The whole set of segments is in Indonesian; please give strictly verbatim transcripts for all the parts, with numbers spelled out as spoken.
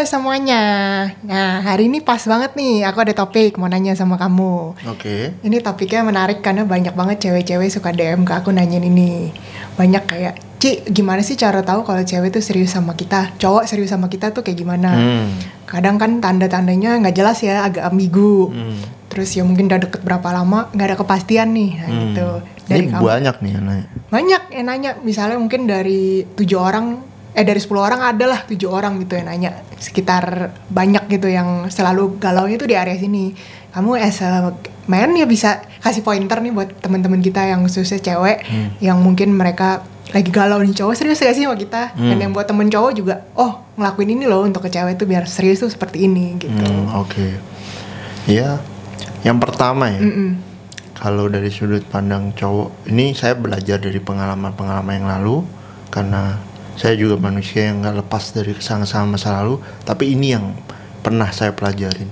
semuanya. Nah, hari ini pas banget nih, aku ada topik mau nanya sama kamu. Oke. Okay. Ini topiknya menarik karena banyak banget cewek-cewek suka D M ke aku nanyain ini. Banyak kayak, Ci, gimana sih cara tahu kalau cewek tuh serius sama kita? Cowok serius sama kita tuh kayak gimana? Hmm. Kadang kan tanda-tandanya nggak jelas ya, agak ambigu. Hmm. Terus ya mungkin udah deket berapa lama, nggak ada kepastian nih, nah, hmm. gitu. Dari ini kamu, banyak nih yang nanya. Banyak yang nanya, misalnya mungkin dari tujuh orang, eh dari sepuluh orang ada lah tujuh orang gitu yang nanya. Sekitar banyak gitu yang selalu galau itu di area sini. Kamu as a man ya bisa kasih pointer nih buat teman-teman kita yang khususnya cewek, hmm. yang mungkin mereka lagi galau nih, cowok serius gak sih sama kita? Hmm. Dan yang buat temen cowok juga, oh ngelakuin ini loh untuk ke cewek tuh biar serius tuh seperti ini gitu. Hmm, Oke, okay. Ya, yang pertama ya, Mm-mm. kalau dari sudut pandang cowok, ini saya belajar dari pengalaman-pengalaman yang lalu, karena saya juga manusia yang gak lepas dari kesalahan masa lalu, tapi ini yang pernah saya pelajarin.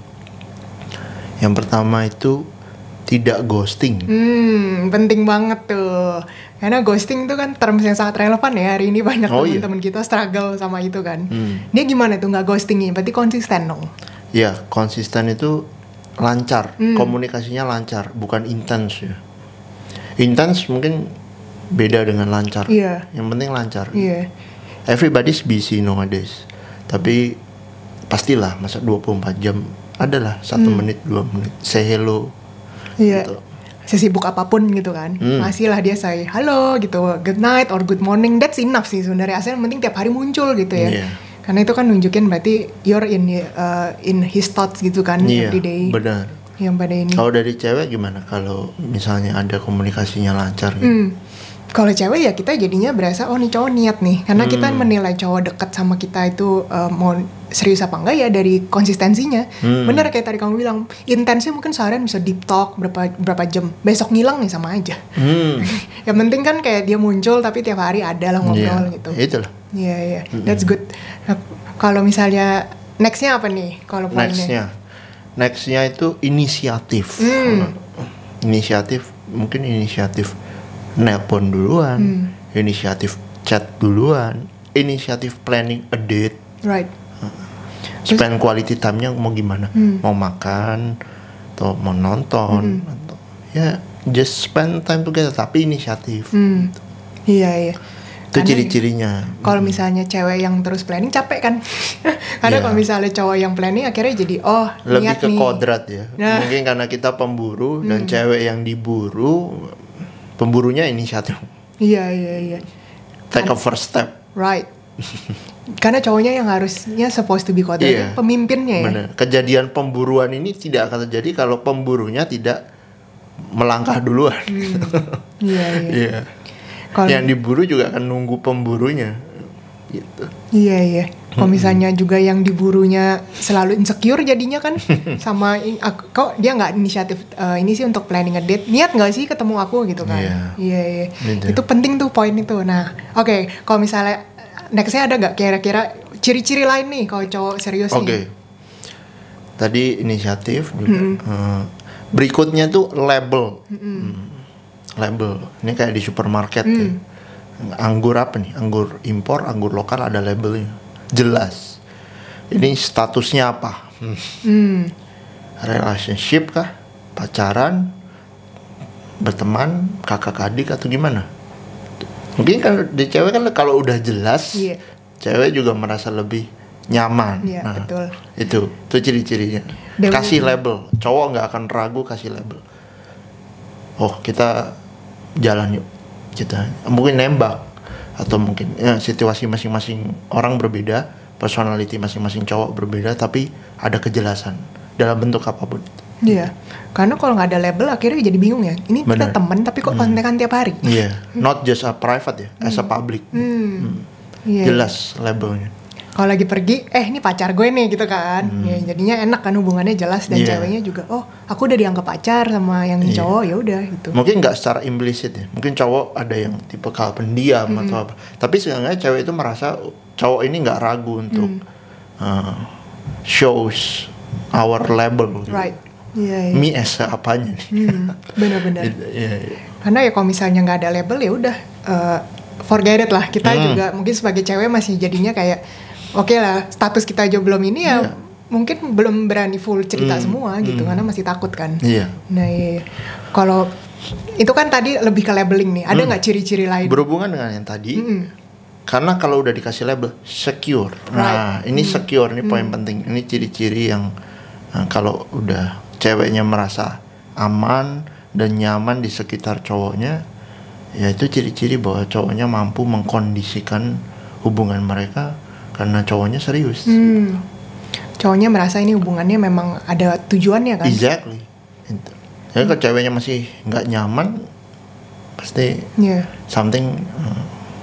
Yang pertama itu tidak ghosting. Hmm, penting banget tuh. Karena ghosting itu kan term yang sangat relevan ya. Hari ini banyak oh, teman-teman iya. kita struggle sama itu kan. Hmm. Dia gimana tuh nggak ghostingnya? Berarti konsisten dong? Iya, konsisten itu lancar. Hmm. Komunikasinya lancar, bukan intens ya. Intens mungkin beda dengan lancar. Iya. Yang penting lancar. Iya. Everybody's busy nowadays. Tapi pastilah masa dua puluh empat jam adalah satu hmm. menit, dua menit. Say hello. Iya. Gitu. Sesibuk apapun gitu kan, hmm. masih lah dia say halo gitu, good night or good morning, that's enough sih sebenarnya. Asal yang penting tiap hari muncul gitu ya, yeah. Karena itu kan nunjukin berarti you're in uh, in his thoughts gitu kan, yeah, every day. Benar. Yang pada ini. Kalau dari cewek gimana? Kalau misalnya ada komunikasinya lancar gitu? Hmm. Kalau cewek ya kita jadinya berasa oh nih cowok niat nih, karena hmm. kita menilai cowok dekat sama kita itu uh, mau serius apa enggak ya dari konsistensinya. Hmm. Bener kayak tadi kamu bilang, intensnya mungkin seharian bisa deep talk berapa berapa jam, besok ngilang nih sama aja. Hmm. Yang penting kan kayak dia muncul tapi tiap hari ada lah ngobrol yeah. gitu. Itulah. Iya yeah, iya, yeah. that's good. Nah, kalau misalnya nextnya apa nih? Kalau nextnya, nextnya itu inisiatif. Hmm. Inisiatif, mungkin inisiatif nelpon duluan, hmm. inisiatif chat duluan, inisiatif planning a date, right? Spend quality time-nya mau gimana? Hmm. Mau makan, atau mau nonton, hmm. atau ya just spend time together, tapi inisiatif. Hmm. Gitu. Iya iya. Itu karena ciri-cirinya. Kalau hmm. misalnya cewek yang terus planning capek kan? Karena yeah. kalau misalnya cowok yang planning akhirnya jadi oh lebih niat ke nih. kodrat ya. Nah. Mungkin karena kita pemburu hmm. dan cewek yang diburu. Pemburunya inisiatif. Iya iya iya. Take a first step. Right. Karena cowoknya yang harusnya supposed to be kodrat, iya, pemimpinnya ya. Benar. Kejadian pemburuan ini tidak akan terjadi kalau pemburunya tidak melangkah duluan. Hmm. Iya iya. Iya. Kalo yang diburu juga akan nunggu pemburunya. Gitu. Iya iya. Kalau misalnya juga yang diburunya selalu insecure jadinya kan sama in, aku, kok dia nggak inisiatif uh, ini sih untuk planning a date, niat nggak sih ketemu aku gitu kan? Iya iya. iya. Itu penting tuh poin itu. Nah oke, okay, kalau misalnya nextnya ada nggak kira-kira ciri-ciri lain nih kalau cowok serius okay. nih? Oke. Tadi inisiatif juga. Hmm. Uh, berikutnya tuh label. Hmm. Hmm. Label. Ini kayak di supermarket. Hmm. Ya. Anggur apa nih? Anggur impor, anggur lokal ada labelnya. Jelas. Ini statusnya apa? Hmm. Hmm. Relationship kah? Pacaran? Berteman? Kakak adik atau gimana? Mungkin kalau di cewek kan kalau udah jelas, yeah. cewek juga merasa lebih nyaman. Yeah, nah, betul. Itu, itu ciri-cirinya. Dan kasih label. Cowok nggak akan ragu kasih label. Oh, kita jalan yuk. Kita mungkin nembak. Atau mungkin ya, situasi masing-masing orang berbeda, personality masing-masing cowok berbeda, tapi ada kejelasan dalam bentuk apapun. Iya, karena kalau nggak ada label akhirnya jadi bingung ya. Ini Bener. Kita teman tapi kok kontekan hmm. tiap hari. Iya, yeah. not just a private ya, hmm. as a public. Hmm. Hmm. Yeah. Jelas labelnya. Kalau lagi pergi, eh ini pacar gue nih gitu kan. Hmm. Ya, jadinya enak kan hubungannya jelas dan yeah. ceweknya juga, oh aku udah dianggap pacar sama yang yeah. cowok, ya udah gitu. Mungkin nggak secara implisit ya. Mungkin cowok ada yang tipe kal pendiam hmm. atau apa. Tapi seenggaknya cewek itu merasa cowok ini nggak ragu untuk hmm. uh, shows our label. Right. Yeah, yeah. Me as apanya nih. Hmm. Benar-benar. yeah, yeah. Karena ya kalau misalnya nggak ada label ya udah uh, forget it lah. Kita hmm. juga mungkin sebagai cewek masih jadinya kayak oke okay lah status kita aja belum ini ya. Iya. Mungkin belum berani full cerita Hmm. semua gitu Hmm. karena masih takut kan. Iya. Nah iya. Kalau itu kan tadi lebih ke labeling nih. Ada nggak Hmm. ciri-ciri lain? Berhubungan dengan yang tadi, Mm-mm. karena kalau udah dikasih label secure, nah Right. ini Hmm. secure, ini poin Hmm. penting. Ini ciri-ciri yang uh, kalau udah ceweknya merasa aman dan nyaman di sekitar cowoknya, ya itu ciri-ciri bahwa cowoknya mampu mengkondisikan hubungan mereka karena cowoknya serius. Hmm. Cowoknya merasa ini hubungannya memang ada tujuannya kan? Exactly. Itu. Jadi kalau ceweknya masih nggak nyaman, pasti Iya. something uh,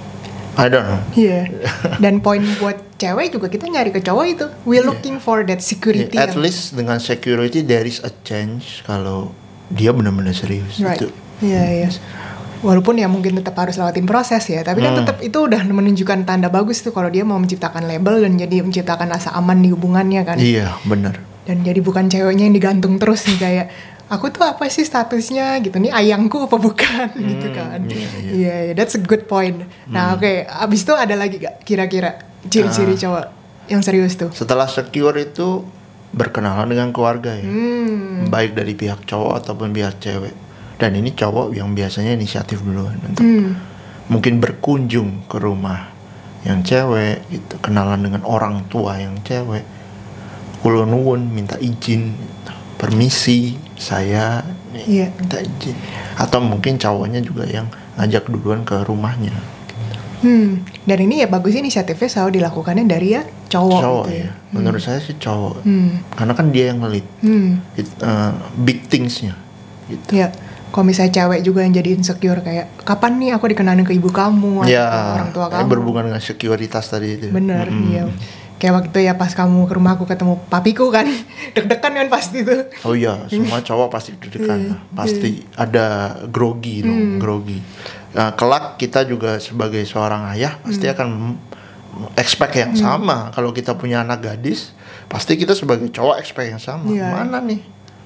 I don't know. Iya. Dan poin buat cewek juga kita nyari ke cowok itu. We looking for that security. Yeah, at yang- least dengan security there is a change kalau dia benar-benar serius. Right. Itu. Iya, iya. Walaupun ya mungkin tetap harus lewatin proses ya, tapi kan Hmm. tetap itu udah menunjukkan tanda bagus tuh kalau dia mau menciptakan label dan jadi menciptakan rasa aman di hubungannya kan. Iya, benar. Dan jadi bukan ceweknya yang digantung terus nih kayak aku tuh apa sih statusnya gitu nih ayangku apa bukan gitu kan. iya, iya. Iya, iya, that's a good point. Nah, oke, abis itu ada lagi gak kira-kira ciri-ciri Ah. cowok yang serius tuh? Setelah secure itu berkenalan dengan keluarga ya. Hmm. Baik dari pihak cowok ataupun pihak cewek. Dan ini cowok yang biasanya inisiatif duluan untuk Hmm. mungkin berkunjung ke rumah yang cewek gitu, kenalan dengan orang tua yang cewek, kulon nuwun minta izin gitu. Permisi saya nih, Iya. minta izin, atau mungkin cowoknya juga yang ngajak duluan ke rumahnya. Hmm. Dan ini ya bagus inisiatifnya selalu dilakukannya dari ya cowok, Cowok gitu ya, menurut saya sih cowok, Hmm. karena kan dia yang ngelit Hmm. It- uh, big thingsnya gitu. Ya, kalau misalnya cewek juga yang jadi insecure kayak kapan nih aku dikenalin ke ibu kamu atau Ya, ke orang tua kayak kamu. berhubungan dengan sekuritas tadi itu. Bener, Mm-mm. iya. Kayak waktu itu ya pas kamu ke rumah aku ketemu papiku kan, deg-degan kan pasti tuh. Oh iya, semua cowok pasti deg-degan, pasti ada grogi dong, grogi. Nah, kelak kita juga sebagai seorang ayah pasti akan m- expect yang sama. Kalau kita punya anak gadis, pasti kita sebagai cowok expect yang sama. Iya. Mana nih?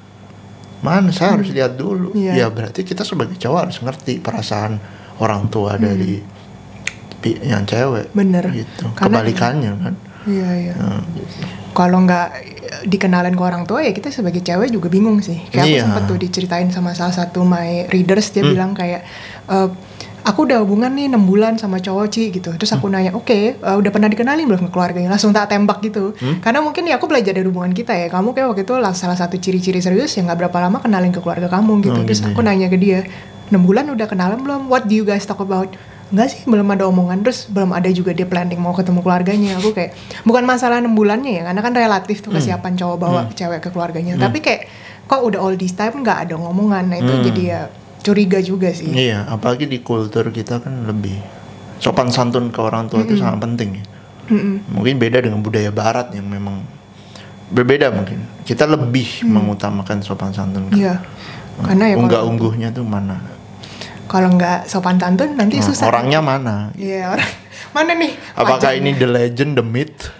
Mana saya harus lihat dulu. Iya. Ya berarti kita sebagai cowok harus ngerti perasaan orang tua dari pi- yang cewek. Bener. Gitu. Karena- Kebalikannya kan. Iya, iya. Nah, gitu. Kalau nggak dikenalin ke orang tua ya kita sebagai cewek juga bingung sih. Kayak aku Iya. sempet tuh diceritain sama salah satu my readers, dia bilang kayak e, aku udah hubungan nih enam bulan sama cowok Ci gitu. Terus aku nanya, oke, okay, udah pernah dikenalin belum ke keluarganya? Langsung tak tembak gitu. Karena mungkin ya aku belajar dari hubungan kita ya. Kamu kayak waktu itu lah salah satu ciri-ciri serius yang nggak berapa lama kenalin ke keluarga kamu gitu. Oh, Terus gitu aku nanya ke dia, enam bulan udah kenalan belum? What do you guys talk about? Enggak sih, belum ada omongan. Terus belum ada juga dia planning mau ketemu keluarganya. Aku kayak, bukan masalah enam bulannya ya, karena kan relatif tuh kesiapan cowok bawa cewek ke keluarganya. Tapi kayak, kok udah all this time nggak ada ngomongan. Nah itu Hmm. jadi ya curiga juga sih. Iya, apalagi di kultur kita kan lebih sopan santun ke orang tua itu sangat penting ya. Mm-mm. Mungkin beda dengan budaya barat yang memang berbeda mungkin. Kita lebih mengutamakan sopan santun. Iya. Karena ya kalau- unggah-ungguhnya tuh mana? Kalau nggak sopan santun nanti Nah, susah. orangnya mana? Iya, orang mana nih? Apakah wajahnya? ini the legend, the myth?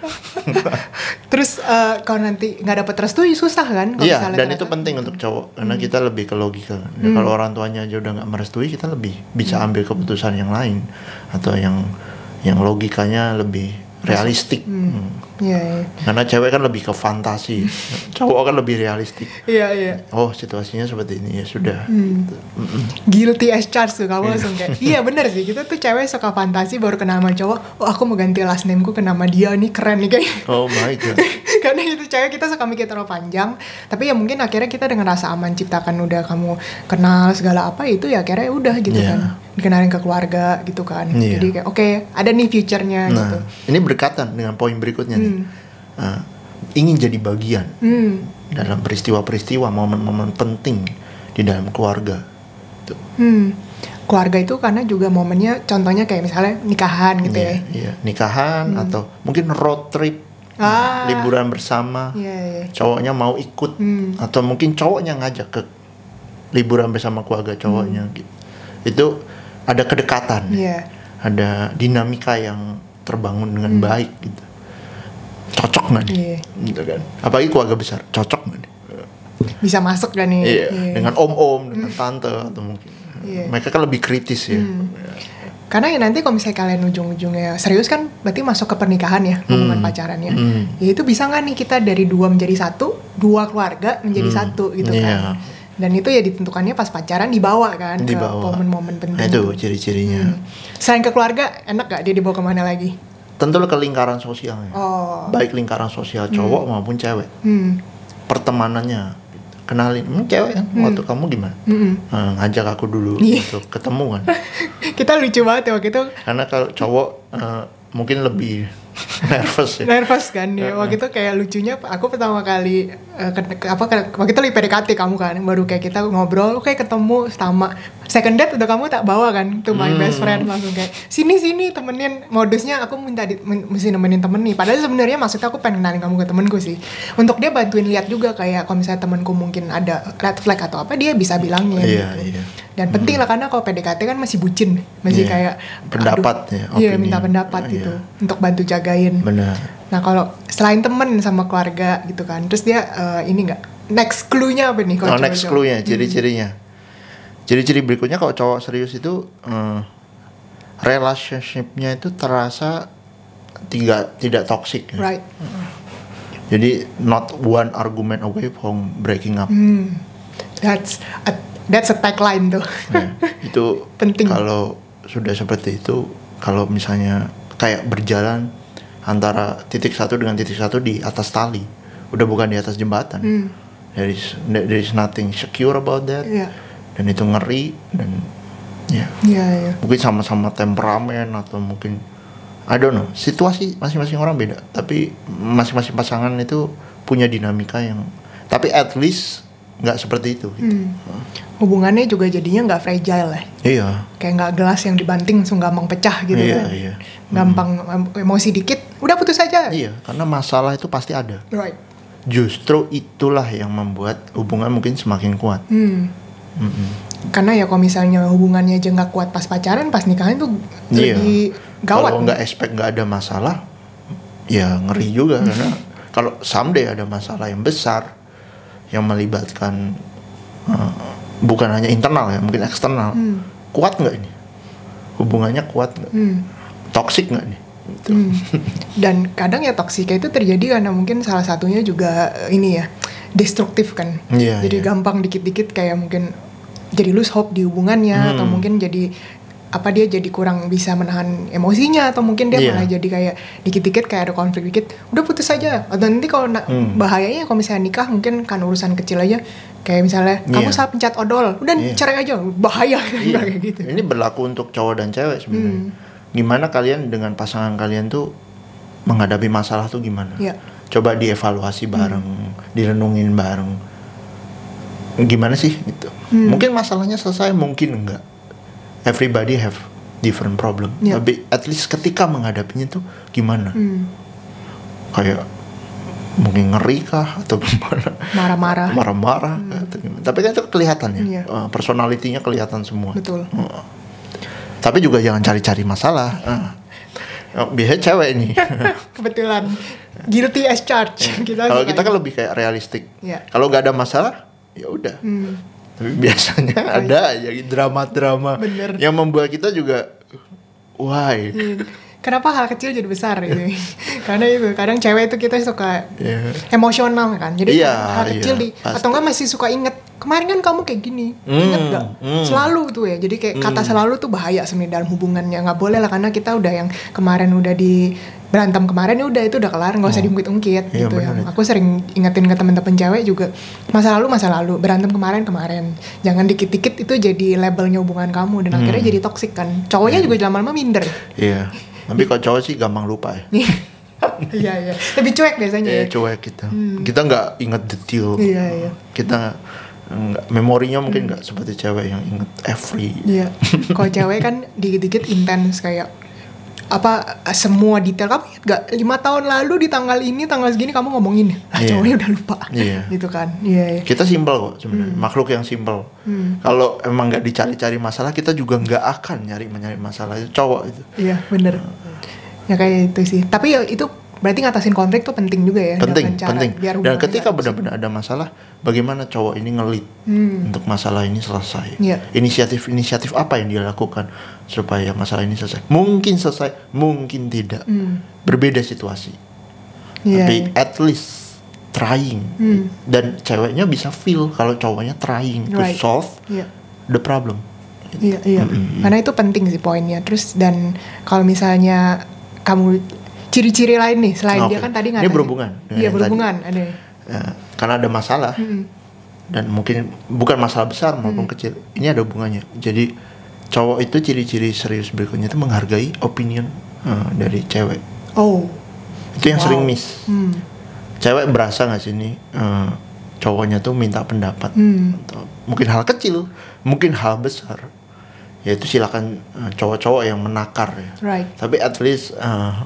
Terus eh, kalau nanti nggak dapet restu ya susah kan? Kalau Iya, misalnya dan ternyata- itu penting untuk cowok karena kita lebih ke logika. kan. Ya, kalau orang tuanya aja udah nggak merestui, kita lebih bisa ambil keputusan yang lain atau yang yang logikanya lebih realistik. Hmm. Iya, iya. Karena cewek kan lebih ke fantasi, cowok kan lebih realistik. Iya, iya. Oh, situasinya seperti ini ya sudah. Hmm. Guilty as charged tuh kamu langsung kayak iya bener sih, kita tuh cewek suka fantasi baru kenal sama cowok, oh aku mau ganti last name ku ke nama dia, nih keren nih kayak. Oh my god. Karena itu cewek kita suka mikir terlalu panjang, tapi ya mungkin akhirnya kita dengan rasa aman ciptakan udah kamu kenal segala apa itu ya akhirnya udah gitu Iya. kan, dikenalin ke keluarga gitu kan. Iya. Jadi kayak oke ada nih future-nya gitu. Nah, ini berkaitan dengan poin berikutnya nih. Uh, ingin jadi bagian Hmm. dalam peristiwa-peristiwa, momen-momen penting di dalam keluarga. Tuh. Hmm. Keluarga itu karena juga momennya contohnya kayak misalnya nikahan gitu Iya, ya. iya. Nikahan atau mungkin road trip, Ah. liburan bersama. Iya, iya. Cowoknya mau ikut Hmm. atau mungkin cowoknya ngajak ke liburan bersama keluarga cowoknya gitu. Itu ada kedekatan. Iya. Ada dinamika yang terbangun dengan baik gitu. Cocok nggak nih? Iya. Gitu kan. Apalagi keluarga besar, cocok nggak nih? Bisa masuk kan nih. Iya, dengan om-om, dengan tante atau mungkin Iya. mereka kan lebih kritis ya. Karena ya nanti kalau misalnya kalian ujung-ujungnya serius kan berarti masuk ke pernikahan ya, hubungan Hmm. pacarannya. Hmm. Ya itu bisa nggak nih kita dari dua menjadi satu, dua keluarga menjadi Hmm. satu gitu Iya. kan. Dan itu ya ditentukannya pas pacaran dibawa kan Dibawa. ke momen-momen penting. Nah, itu ciri-cirinya. Hmm. Selain ke keluarga, enak gak dia dibawa kemana lagi? Tentu ke lingkaran sosialnya. Oh. Baik lingkaran sosial cowok maupun cewek. Hmm. Pertemanannya. Kenalin, hmm, cewek kan, Hmm. waktu kamu gimana? Hmm. Nah, ngajak aku dulu Iya. untuk ketemu kan. Kita lucu banget ya waktu itu. Karena kalau cowok eh, mungkin lebih nervous ya. Nervous kan ya. Waktu itu kayak lucunya aku pertama kali eh, ke, ke- apa ke- waktu itu lagi P D K T kamu kan, baru kayak kita ngobrol, oke ketemu sama second date udah kamu tak bawa kan to my Hmm. best friend, langsung kayak sini sini temenin, modusnya aku minta di, men- mesti nemenin temen nih, padahal sebenarnya maksudnya aku pengen kenalin kamu ke temenku sih, untuk dia bantuin lihat juga kayak kalau misalnya temenku mungkin ada red flag atau apa dia bisa bilangin Iya, gitu. iya. Dan penting lah karena kalau P D K T kan masih bucin, masih Iya. kayak Pendapat aduh, ya, iya opini. minta pendapat Iya. gitu untuk bantu jagain. Benar. Nah kalau selain temen sama keluarga gitu kan, terus dia eh, ini nggak next clue-nya apa nih? kalau Oh, next cowok-cowok? clue-nya, ciri-cirinya. Ciri-ciri berikutnya kalau cowok serius itu eh, relationship-nya itu terasa tidak tidak toxic. Ya. Right. Jadi not one argument away from breaking up. Hmm. That's a, that's a tagline tuh. Ya, itu Penting. kalau sudah seperti itu, kalau misalnya kayak berjalan antara titik satu dengan titik satu di atas tali, udah bukan di atas jembatan. Hmm. There is there is nothing secure about that. Iya. Dan itu ngeri dan ya Iya iya. mungkin sama-sama temperamen atau mungkin I don't know, situasi masing-masing orang beda, tapi masing-masing pasangan itu punya dinamika yang, tapi at least nggak seperti itu gitu. Hmm. Hubungannya juga jadinya nggak fragile lah. Iya. Kayak nggak gelas yang dibanting langsung gampang pecah gitu Iya, kan. iya. Gampang em- emosi dikit, udah putus aja. Iya, karena masalah itu pasti ada. Right. Justru itulah yang membuat hubungan mungkin semakin kuat. Hmm. Mm-mm. Karena ya kalau misalnya hubungannya aja nggak kuat pas pacaran, pas nikahan tuh Iya. lebih gawat. Kalau nggak expect nggak ada masalah, ya ngeri juga karena kalau someday ada masalah yang besar yang melibatkan uh, bukan hanya internal ya, mungkin eksternal. Hmm. Kuat nggak ini? Hubungannya kuat nggak? Hmm. Toxic nggak nih? Gitu. Hmm. Dan kadang ya toksika itu terjadi karena mungkin salah satunya juga eh, ini ya destruktif kan. Iya, Jadi iya. gampang dikit-dikit kayak mungkin jadi lose hope di hubungannya Hmm. atau mungkin jadi apa dia jadi kurang bisa menahan emosinya atau mungkin dia Iya. malah jadi kayak dikit-dikit kayak ada konflik dikit udah putus aja atau nanti kalau na- Hmm. bahayanya kalau misalnya nikah mungkin kan urusan kecil aja kayak misalnya kamu Iya. salah pencet odol udah Iya. cerai aja bahaya Iya. kayak gitu. Ini berlaku untuk cowok dan cewek sebenarnya. Hmm. Gimana kalian dengan pasangan kalian tuh menghadapi masalah tuh gimana? Iya. Coba dievaluasi bareng, direnungin bareng. Gimana sih gitu? Hmm. Mungkin masalahnya selesai, mungkin enggak. Everybody have different problem. Iya. Tapi at least ketika menghadapinya tuh gimana? Hmm. Kayak mungkin ngeri kah atau gimana? Marah-marah. Marah-marah kah atau gimana? Tapi kan itu kelihatan ya. Iya. Eh, personalitinya kelihatan semua. Betul. Heeh. Tapi juga jangan cari-cari masalah. Ah. Oh, biasanya cewek nih. Kebetulan guilty as charged. Kita Kalau suka kita kan gitu. lebih kayak realistik. Iya. Kalau nggak ada masalah, ya udah. Hmm. Tapi biasanya ada aja drama-drama Bener. yang membuat kita juga why? Hmm. Kenapa hal kecil jadi besar gitu? Karena itu kadang cewek itu kita suka Iya. emosional kan. Jadi Iya, hal kecil iya, di pasti. atau enggak masih suka inget kemarin kan kamu kayak gini. Hmm, Ingat nggak? hmm. Selalu tuh ya. Jadi kayak kata selalu tuh bahaya sebenarnya dalam hubungannya. Nggak boleh lah karena kita udah yang kemarin udah di berantem kemarin ya udah itu udah kelar nggak usah diungkit-ungkit Iya, gitu ya. bener. Aku sering ingetin ke teman-teman cewek juga masa lalu masa lalu berantem kemarin kemarin. Jangan dikit-dikit itu jadi labelnya hubungan kamu dan akhirnya jadi toksik kan. Cowoknya juga lama-lama minder. Iya. Tapi kalau cowok sih gampang lupa ya. Iya iya. Lebih cuek biasanya Iya, ya. cuek kita. Kita nggak inget detail. Iya iya. Kita nggak, memorinya mungkin nggak seperti cewek yang inget every. Iya. Kalau cewek kan dikit-dikit intens kayak apa semua detail kamu ingat gak lima tahun lalu di tanggal ini tanggal segini kamu ngomongin ah Iya. cowoknya udah lupa Iya. gitu kan iya iya. Kita simpel kok sebenarnya, makhluk yang simpel. Hmm. Kalau emang nggak dicari-cari masalah, kita juga nggak akan nyari mencari masalah. Itu cowok itu. Iya bener ya kayak itu sih tapi ya itu Berarti ngatasin konflik tuh penting juga ya. Penting, cara penting. Biar Dan hubungannya ketika nggak benar-benar ada masalah, bagaimana cowok ini ngelit Hmm. untuk masalah ini selesai. Iya. Inisiatif-inisiatif apa yang dia lakukan supaya masalah ini selesai? Mungkin selesai, mungkin tidak. Hmm. Berbeda situasi. Iya, Tapi iya. at least trying. Hmm. Dan ceweknya bisa feel kalau cowoknya trying to Right. solve Iya. the problem. Iya, iya. Karena itu penting sih poinnya. Terus dan kalau misalnya kamu ciri-ciri lain nih selain Oke. dia kan tadi Ini ngatasin. berhubungan dengan Iya, yang berhubungan ada. Nah, karena ada masalah Mm-mm. dan mungkin bukan masalah besar maupun Hmm. kecil, ini ada hubungannya. Jadi cowok itu ciri-ciri serius berikutnya itu menghargai opinion uh, dari cewek. Oh. Itu yang Wow. sering miss. Hmm. Cewek berasa nggak sih ini uh, cowoknya tuh minta pendapat, Hmm. atau mungkin hal kecil, mungkin hal besar. Ya itu silakan uh, cowok-cowok yang menakar ya. Right. Tapi at least uh,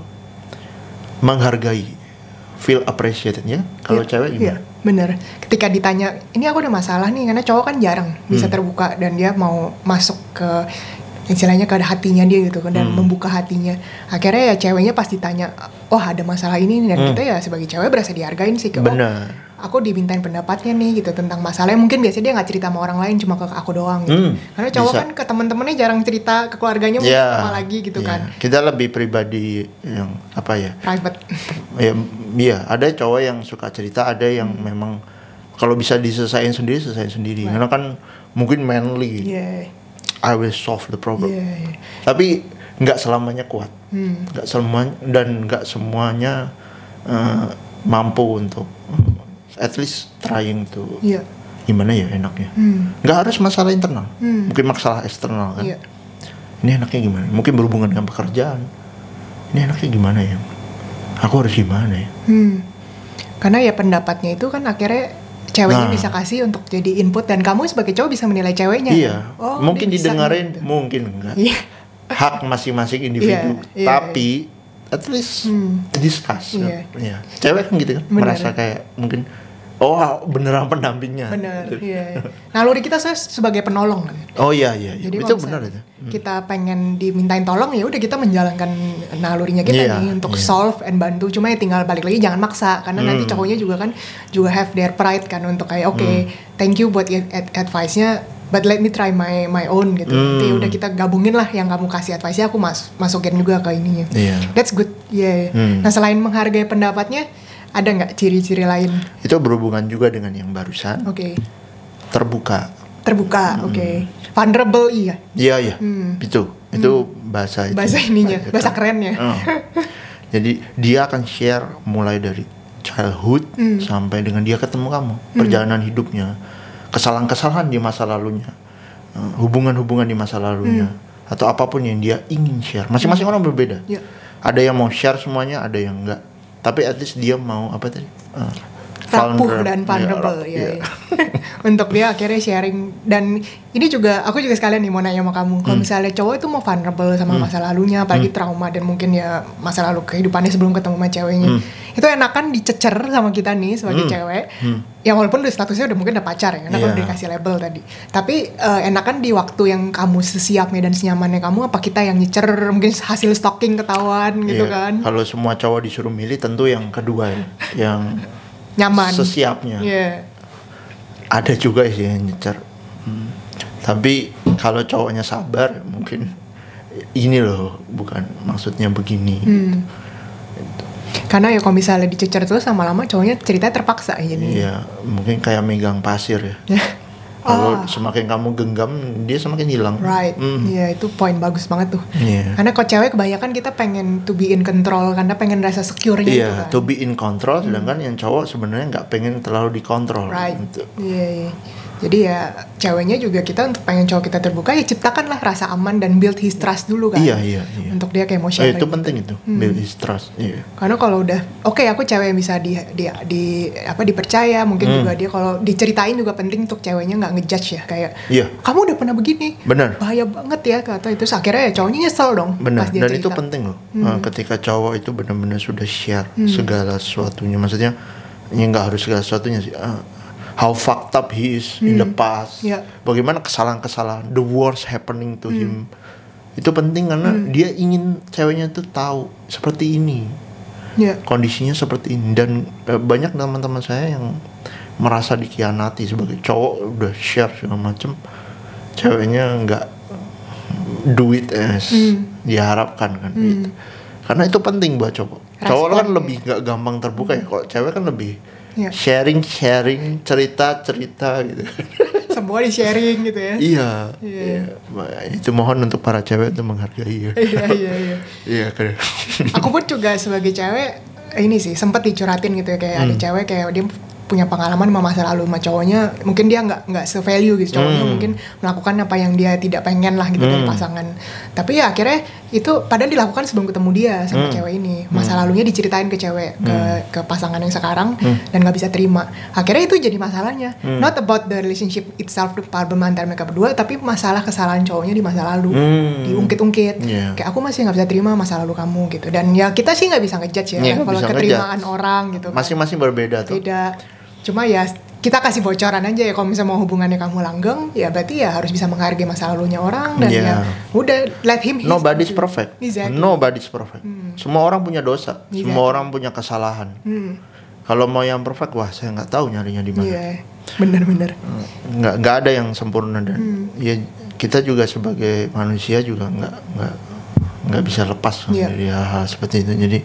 menghargai, feel appreciated ya. Kalau Iya, cewek iya, gimana? bener. Ketika ditanya, ini aku ada masalah nih, karena cowok kan jarang bisa Hmm. terbuka dan dia mau masuk ke istilahnya ke hatinya dia gitu kan dan Hmm. membuka hatinya. Akhirnya ya ceweknya pasti tanya, oh ada masalah ini nih. Dan Hmm. kita ya sebagai cewek berasa dihargain sih. Kayak, oh, Benar. aku dimintain pendapatnya nih gitu tentang masalahnya. Mungkin biasanya dia nggak cerita sama orang lain, cuma ke aku doang gitu. Hmm, Karena cowok bisa. kan ke teman-temannya jarang cerita, ke keluarganya mungkin Ya, apalagi gitu ya. kan. Kita lebih pribadi yang apa ya? Private. Ya, iya. Ada cowok yang suka cerita, ada yang Hmm. memang kalau bisa diselesain sendiri, selesai sendiri. Right. Karena kan mungkin manly. Iya. I will solve the problem. Iya, iya. Tapi nggak selamanya kuat, Hmm. nggak semuanya dan nggak semuanya uh, mampu untuk uh, at least trying to Iya. gimana ya enaknya. Hmm. Nggak harus masalah internal, Hmm. mungkin masalah eksternal kan. Iya. Ini enaknya gimana? Mungkin berhubungan dengan pekerjaan. Ini enaknya gimana ya? Aku harus gimana ya? Hmm. Karena ya pendapatnya itu kan akhirnya ceweknya Nah. bisa kasih untuk jadi input dan kamu sebagai cowok bisa menilai ceweknya. Iya. kan? Oh, Mungkin dia bisa didengarin, nih, gitu. mungkin enggak. Iya. Hak masing-masing individu. Iya, iya, Tapi at least Hmm. discuss. Iya. Iya. Cewek kan gitu kan, Bener. merasa kayak mungkin oh beneran pendampingnya. Bener. Gitu. Iya. iya. Naluri kita saya sebagai penolong kan. Oh iya iya. iya. Jadi Itu kalau benar misalnya itu. Hmm. kita pengen dimintain tolong ya udah kita menjalankan nalurinya kita Iya, nih untuk iya. solve and bantu. Cuma ya tinggal balik lagi jangan maksa karena nanti Hmm. cowoknya juga kan juga have their pride kan untuk kayak oke Hmm. thank you buat ad- ad- advice-nya but let me try my my own gitu. Hmm. Nanti udah kita gabungin lah yang kamu kasih advice-nya aku mas masukin juga ke ininya. Iya. That's good. Iya. Yeah. Hmm. Nah selain menghargai pendapatnya ada nggak ciri-ciri lain? Itu berhubungan juga dengan yang barusan. Oke. Terbuka. Terbuka. Hmm. Oke. Vulnerable iya. Iya iya. Hmm. Itu itu bahasa itu. Bahasa ininya, bahasa kerennya. Oh. Jadi dia akan share mulai dari childhood Hmm. sampai dengan dia ketemu kamu, perjalanan hidupnya, kesalahan-kesalahan di masa lalunya, eh, hubungan-hubungan di masa lalunya, atau apapun yang dia ingin share. Masing-masing orang berbeda. Ya. Ada yang mau share semuanya, ada yang enggak. Tapi at least dia mau apa tadi? Eh, Rapuh vulner- dan iya, vulnerable rapuh, ya, iya. ya. Untuk dia akhirnya sharing. Dan ini juga aku juga sekalian nih mau nanya sama kamu kalau Hmm. misalnya cowok itu mau vulnerable sama masa lalunya apalagi trauma dan mungkin ya masa lalu kehidupannya sebelum ketemu sama ceweknya Hmm. itu enakan dicecer sama kita nih sebagai Hmm. cewek Hmm. ya walaupun udah statusnya udah mungkin udah pacar ya karena Iya. udah dikasih label tadi tapi eh, enakan di waktu yang kamu sesiapnya dan senyamannya kamu apa kita yang nyecer mungkin hasil stalking ketahuan gitu Iya. kan Kalau semua cowok disuruh milih tentu yang kedua ya, yang nyaman sesiapnya. Iya. Ada juga sih yang nyecer. Hmm. Tapi kalau cowoknya sabar mungkin ini loh bukan maksudnya begini. Hmm. Karena ya kalau misalnya dicecer terus lama-lama cowoknya ceritanya terpaksa ya jadi. Iya, mungkin kayak megang pasir ya. Kalau Ah. semakin kamu genggam, dia semakin hilang. Right, Hmm. iya itu poin bagus banget tuh. Iya. Karena kok cewek kebanyakan kita pengen to be in control karena pengen rasa secure-nya Iya, gitu kan. to be in control, sedangkan yang cowok sebenarnya nggak pengen terlalu dikontrol. Right. Gitu. Iya, iya. Jadi ya ceweknya juga kita untuk pengen cowok kita terbuka ya ciptakanlah rasa aman dan build his trust dulu kan. Iya, iya, iya. Untuk dia kayak mau Eh, sharing. itu penting itu, Hmm. build his trust. Iya. Karena kalau udah oke aku cewek yang bisa di, di di apa dipercaya mungkin Hmm. juga dia kalau diceritain juga penting untuk ceweknya nggak ngejudge ya kayak Iya. kamu udah pernah begini Benar. bahaya banget ya kata itu. Terus akhirnya ya cowoknya nyesel dong Benar, pas dia dan itu cerita. penting loh. Hmm. Uh, ketika cowok itu benar-benar sudah share Hmm. segala sesuatunya, maksudnya ya nggak harus segala sesuatunya sih. Uh, how fucked up he is in the Hmm. past, Ya. bagaimana kesalahan-kesalahan, the worst happening to Hmm. him, itu penting karena Hmm. dia ingin ceweknya tuh tahu seperti ini. Yeah. kondisinya seperti ini. Dan eh, banyak teman-teman saya yang merasa dikhianati sebagai cowok, udah share segala macem, ceweknya nggak do it as mm. diharapkan kan. Mm. Gitu. Karena itu penting buat cowok. Respon, cowok kan ya. lebih nggak gampang terbuka ya. Kok cewek kan lebih yeah. sharing sharing cerita cerita gitu. Semua di sharing gitu ya. Iya. Yeah. Iya. Itu mohon untuk para cewek itu menghargai ya. Iya iya iya. Iya kan. Aku pun juga sebagai cewek ini sih sempat dicurhatin gitu ya, kayak hmm. ada cewek kayak dia punya pengalaman sama masa lalu sama cowoknya, mungkin dia nggak nggak se-value gitu cowoknya, hmm. mungkin melakukan apa yang dia tidak pengen lah gitu hmm. dari pasangan. Tapi ya akhirnya itu padahal dilakukan sebelum ketemu dia sama hmm. cewek ini, masa hmm. lalunya diceritain ke cewek, ke hmm. ke pasangan yang sekarang hmm. dan nggak bisa terima. Akhirnya itu jadi masalahnya, hmm. not about the relationship itself, problem antara mereka berdua, tapi masalah kesalahan cowoknya di masa lalu, hmm. diungkit-ungkit. Yeah. Kayak aku masih nggak bisa terima masa lalu kamu gitu. Dan ya kita sih nggak bisa ngejudge ya, yeah, kalau keterimaan ngejudge. Orang gitu. Masing-masing kan. Berbeda tuh. Beda. Cuma ya kita kasih bocoran aja ya, kalau misalnya mau hubungannya kamu langgeng ya berarti ya harus bisa menghargai masa lalunya orang dan yeah. ya udah let him. Nobody's perfect. Exactly. Nobody's perfect. Hmm. Semua orang punya dosa, exactly. semua orang punya kesalahan. Hmm. Kalau mau yang perfect, wah saya nggak tahu nyarinya di mana. Yeah. Bener-bener. Nggak nggak ada yang sempurna dan hmm. ya kita juga sebagai manusia juga nggak nggak nggak bisa lepas yeah. dari hal-hal seperti itu. Jadi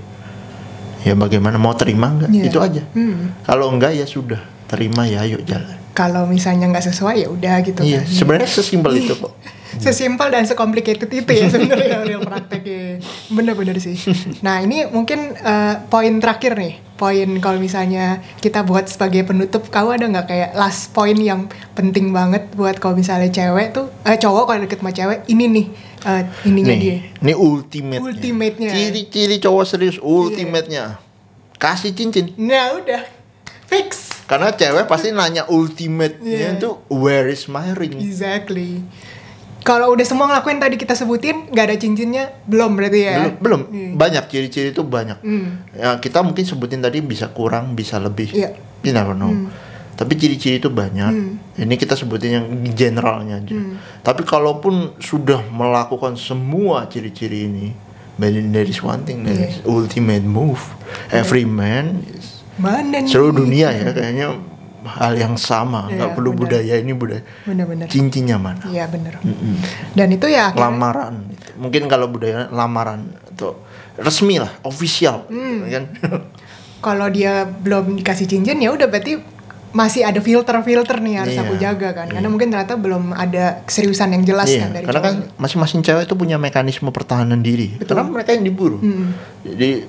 ya bagaimana, mau terima nggak, yeah. itu aja. hmm. Kalau enggak ya sudah, terima ya ayo jalan. Kalau misalnya nggak sesuai ya udah gitu. Iya, kan? Sebenarnya sesimpel itu kok. Sesimpel dan sekomplikated itu ya sebenarnya real prakteknya. Bener-bener sih. Nah ini mungkin uh, poin terakhir nih, poin kalau misalnya kita buat sebagai penutup, kamu ada nggak kayak last point yang penting banget buat kalau misalnya cewek tuh, eh, cowok kalau deket sama cewek ini nih. Uh, ininya nih, dia. Ini ultimate. Ultimate-nya. Ciri-ciri cowok serius, ultimate-nya. Yeah. Kasih cincin. Nah udah, fix. Karena cewek pasti nanya ultimate-nya itu yeah. where is my ring? Exactly. Kalau udah semua ngelakuin tadi kita sebutin, nggak ada cincinnya, belum berarti ya? Belum, belum. Yeah. Banyak ciri-ciri itu banyak. Mm. Ya, kita mungkin sebutin tadi bisa kurang, bisa lebih. Yeah. You never know. Mm. Tapi ciri-ciri itu banyak. Hmm. Ini kita sebutin yang generalnya aja. Hmm. Tapi kalaupun sudah melakukan semua ciri-ciri ini, there is one thing, there is yeah. ultimate move. Yeah. Every man is seluruh dunia ya kayaknya hal yang sama. Yeah, nggak perlu bener. Budaya ini budaya. Bener-bener. Cincinnya mana? Iya benar. Dan itu ya akhirnya, lamaran. Mungkin kalau budaya lamaran atau resmi lah, official, hmm. kan? Kalau dia belum dikasih cincin ya udah berarti masih ada filter-filter nih harus yeah. aku jaga kan, karena yeah. mungkin ternyata belum ada keseriusan yang jelas yeah. kan dari karena cowoknya. Kan masing-masing cewek itu punya mekanisme pertahanan diri. Betul. Karena mereka yang diburu. Hmm. Jadi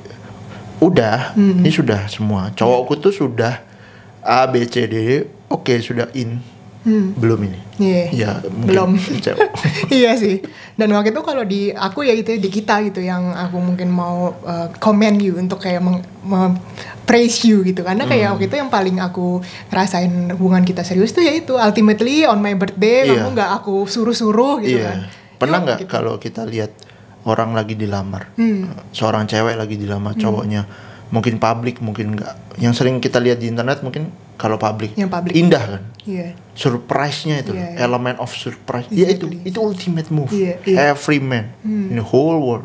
udah, hmm. ini sudah semua. Cowokku tuh sudah A B C D, oke okay, sudah in. Hmm. Belum ini. Yeah. Ya, belum. Iya sih. Dan waktu itu kalau di aku ya gitu, di kita gitu yang aku mungkin mau uh, comment you untuk kayak meng, meng praise you gitu, karena kayak hmm. waktu itu yang paling aku rasain hubungan kita serius tuh ya itu ultimately on my birthday yeah. kamu nggak aku suruh-suruh gitu yeah. kan. Pernah nggak gitu. Kalau kita lihat orang lagi dilamar, hmm. seorang cewek lagi dilamar hmm. cowoknya, mungkin publik mungkin nggak, yang sering kita lihat di internet mungkin kalau publik indah kan, yeah. surprise-nya itu yeah, yeah. elemen of surprise, exactly. ya itu itu ultimate move yeah, yeah. every man hmm. in the whole world.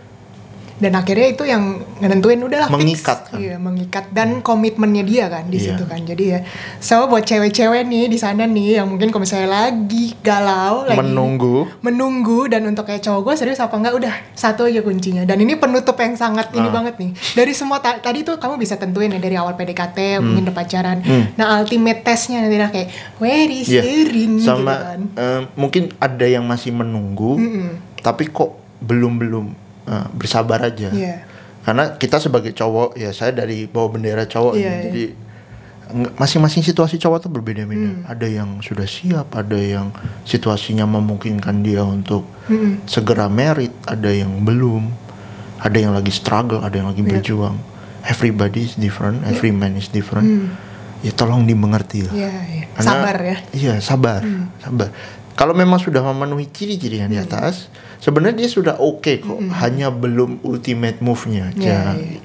Dan akhirnya itu yang nentuin udahlah mengikat fix. Kan? Iya, mengikat dan komitmennya dia kan di yeah. situ kan. Jadi ya, so buat cewek-cewek nih di sana nih yang mungkin kalau misalnya lagi galau, lagi menunggu, menunggu dan untuk kayak cowok gue serius apa enggak, udah satu aja kuncinya. Dan ini penutup yang sangat ah. ini banget nih. Dari semua ta- tadi tuh kamu bisa tentuin ya dari awal P D K T, hmm. mungkin udah pacaran. Hmm. Nah, ultimate testnya nanti lah kayak where is yeah. the ring sama gitu kan. uh, mungkin ada yang masih menunggu, mm-mm. tapi kok belum-belum Uh, bersabar aja, yeah. karena kita sebagai cowok ya, saya dari bawa bendera cowok, yeah, jadi yeah. masing-masing situasi cowok tuh berbeda-beda. Mm. Ada yang sudah siap, ada yang situasinya memungkinkan dia untuk mm. segera merit, ada yang belum, ada yang lagi struggle, ada yang lagi yeah. berjuang. Everybody is different, yeah. every man is different. Mm. Ya tolong dimengerti lah. Yeah, yeah. Karena, sabar ya. Iya sabar, mm. sabar. Kalau memang sudah memenuhi ciri-ciri yang di atas, hmm. sebenarnya dia sudah oke okay kok, hmm. hanya belum ultimate move-nya aja. Yeah, yeah.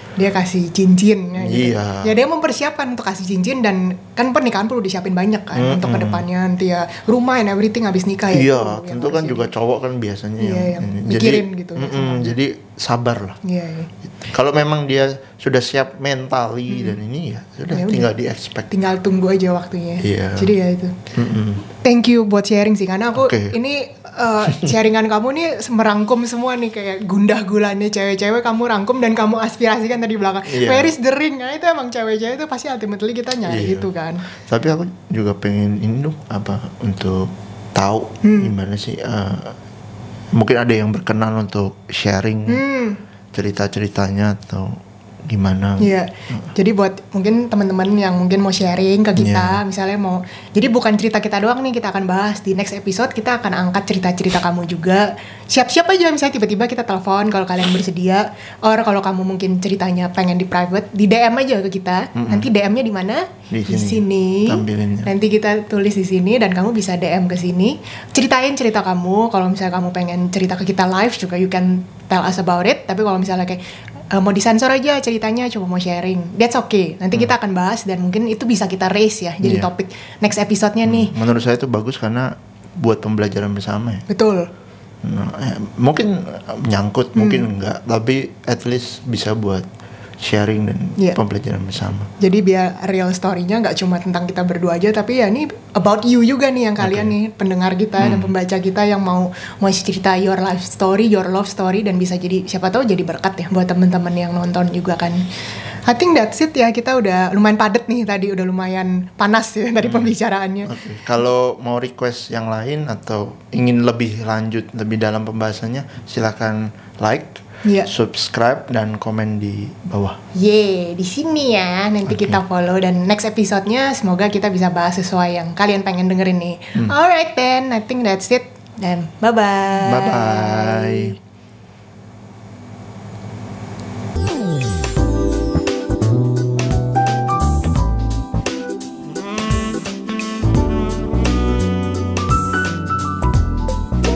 Dia kasih cincin ya, gitu. Iya. Ya dia mempersiapkan untuk kasih cincin, dan kan pernikahan perlu disiapin banyak kan mm-hmm. untuk kedepannya nanti ya rumah and everything habis nikah ya. Iya, tentu kan juga cowok kan biasanya iya, yang, yang jadi, mikirin gitu. Jadi sabar lah. Iya, iya. Kalau memang dia sudah siap mentally hmm. dan ini ya sudah ya tinggal di expect. Tinggal tunggu aja waktunya. Iya. Jadi ya itu. Mm-mm. Thank you buat sharing sih, karena aku okay. ini uh, sharingan kamu nih merangkum semua nih, kayak gundah gulanya cewek-cewek kamu rangkum dan kamu aspirasikan tadi belakang. Iya. Where is the ring? Nah itu emang cewek-cewek itu pasti ultimately kita nyari iya. itu kan. Tapi aku juga pengen ini dong apa untuk tahu hmm. gimana sih uh, mungkin ada yang berkenan untuk sharing hmm. cerita-ceritanya atau gimana? Iya. Uh. Jadi buat mungkin teman-teman yang mungkin mau sharing ke kita, yeah. misalnya mau, jadi bukan cerita kita doang nih kita akan bahas di next episode, kita akan angkat cerita-cerita kamu juga. Siap-siap aja misalnya tiba-tiba kita telepon kalau kalian bersedia, or kalau kamu mungkin ceritanya pengen di private, di D M aja ke kita. Mm-hmm. Nanti D M-nya di mana? Di, di sini. Tampilinnya. Nanti kita tulis di sini dan kamu bisa D M ke sini. Ceritain cerita kamu. Kalau misalnya kamu pengen cerita ke kita live juga, you can tell us about it. Tapi kalau misalnya kayak Uh, mau disensor aja ceritanya, coba mau sharing, that's okay. Nanti hmm. kita akan bahas dan mungkin itu bisa kita raise ya jadi yeah. topik next episode-nya hmm. nih. Menurut saya itu bagus karena buat pembelajaran bersama ya. Betul. Nah, eh, mungkin menyangkut, hmm. mungkin enggak, tapi at least bisa buat sharing dan yeah. pembelajaran bersama. Jadi biar real story-nya nggak cuma tentang kita berdua aja, tapi ya ini about you juga nih yang kalian okay. nih pendengar kita hmm. dan pembaca kita yang mau mau cerita your life story, your love story, dan bisa jadi siapa tahu jadi berkat ya buat teman-teman yang nonton juga kan. I think that's it ya, kita udah lumayan padat nih tadi, udah lumayan panas ya dari hmm. pembicaraannya. Okay. Kalau mau request yang lain atau ingin lebih lanjut lebih dalam pembahasannya, silakan like. Yeah. Subscribe dan komen di bawah. Yeay, di sini ya. Nanti okay. kita follow dan next episode-nya semoga kita bisa bahas sesuai yang kalian pengen dengerin nih. Hmm. Alright then, I think that's it. Dan bye bye. Bye bye.